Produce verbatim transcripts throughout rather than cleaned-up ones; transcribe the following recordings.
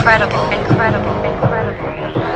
incredible, incredible, incredible.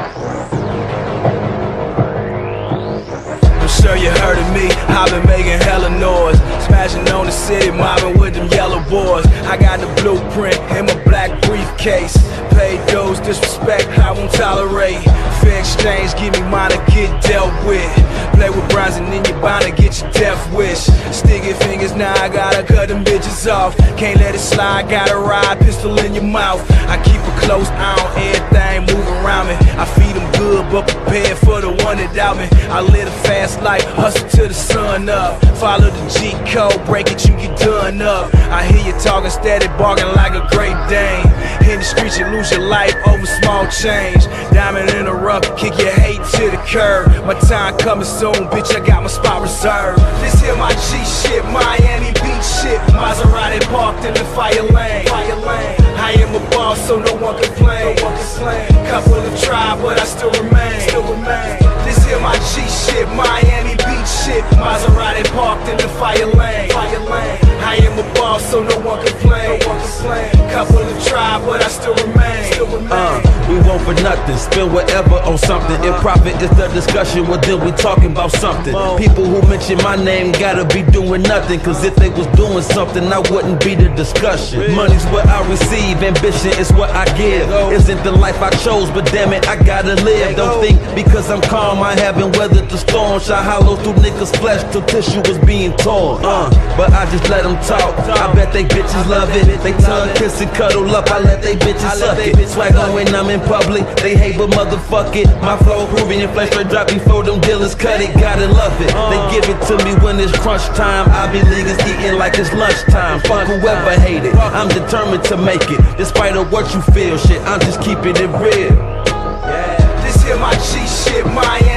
I'm sure you heard of me, I've been making hella noise, smashing on the city, mobbing with them yellow boys. I got the blueprint in my black briefcase. Paid dues, disrespect, I won't tolerate. Fair exchange, give me mine to get dealt with. Play with bronze and then you're bound to get your death wish. Sticky fingers, now I gotta cut them bitches off. Can't let it slide, gotta ride, pistol in your mouth. I keep a close eye on everything moving around me. I feed them good, but prepared for the one that doubt me. I live a fast life, hustle till the sun up. Follow the G code, break it, you get done up. I hear you talking steady, barking like a Great Dane. In the streets you lose your life over small change. Diamond in the rough, kick your hate to the curb. My time coming soon, bitch, I got my spot reserved. This here my G shit, Miami Beach shit. Maserati parked in the fire lane. Fire lane. I am a boss, so no one can flame. No one can flame. Couple of tried, but I still remain. Still remain. This here my G shit, Miami Beach shit. Maserati parked in the fire lane. Fire lane. I am a boss, so no one can flame. No one can flame. Couple of tried, but I still remain. Still remain. Uh, we won't for nothing, spend whatever on something. If profit is the discussion, well then we talking about something. People who mention my name gotta be doing nothing, cause if they was doing something, I wouldn't be the discussion. Money's what I receive, ambition is what I give. Isn't the life I chose, but damn it, I gotta live. Don't think because I'm calm, I haven't weathered the storm. Shot hollow through niggas' flesh till tissue was being torn. Uh, but I just let them talk, I bet they bitches love it. They tongue kiss and cuddle up, I let they bitches suck it. Swag on when I'm in public, they hate but motherfuck it. My flow proving your flesh straight drop before them dealers cut it. Gotta love it, they give it to me when it's crunch time. I be niggas eating like it's lunchtime. Fuck whoever hate it, I'm determined to make it. Despite of what you feel, shit, I'm just keeping it real. This here my G shit, Miami